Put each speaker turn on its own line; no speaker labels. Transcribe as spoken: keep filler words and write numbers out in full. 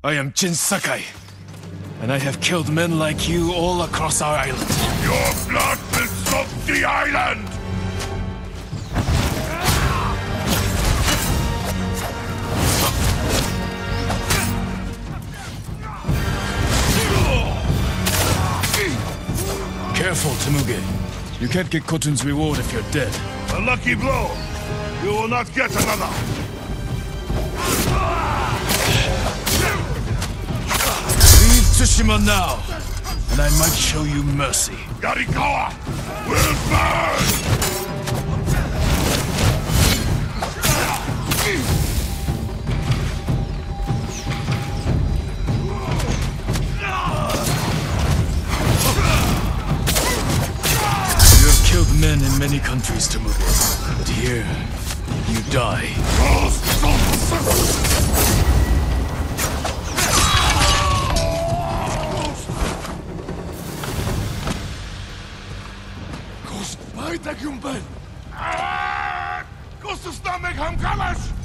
I am Jin Sakai, and I have killed men like you all across our island.
Your blood will soak the island!
Careful, Temuge. You can't get Khotun's reward if you're dead.
A lucky blow! You will not get another!
Leave Tsushima now, and I might show you mercy.
Yarikawa will burn!
You have killed men in many countries, Temuge, but here, you die.
Kost, weiter, Kumpel! Kost, es damit, Hamkamash!